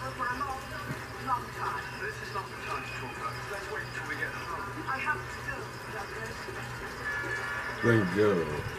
for a long, long time. This is not the time to talk about this. Let's wait until we get home. I have to go, Douglas. Then go.